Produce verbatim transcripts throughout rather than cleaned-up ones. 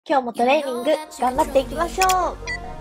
今日もトレーニング頑張っていきましょう。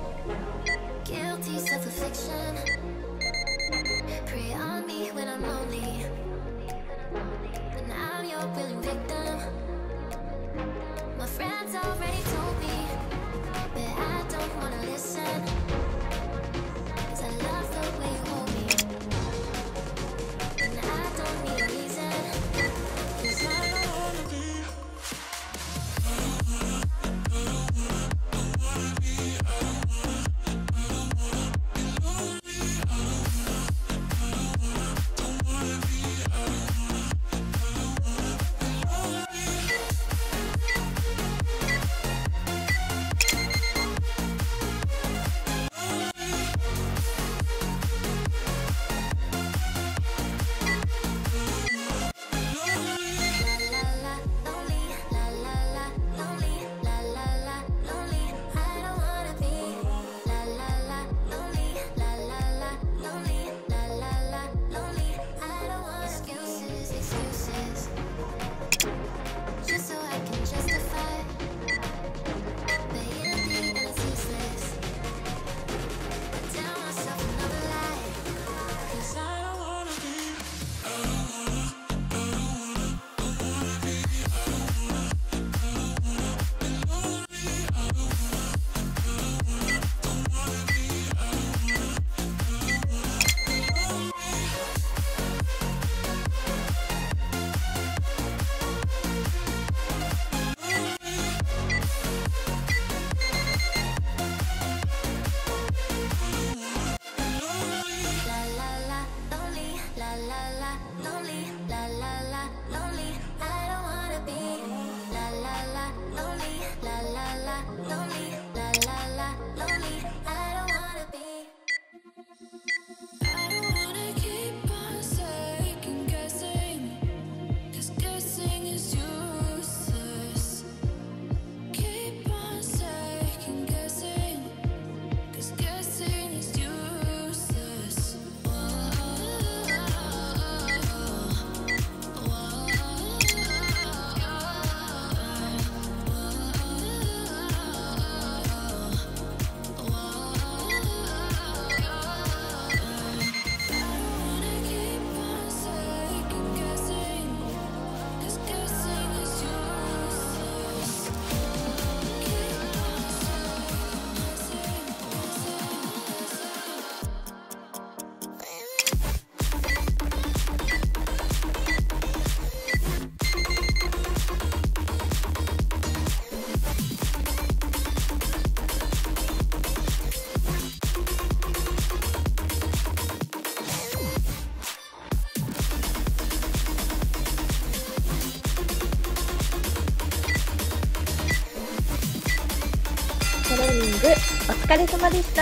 トレーニングお疲れ様でした。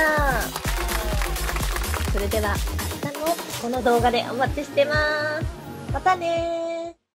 それでは明日もこの動画でお待ちしてます。またねー。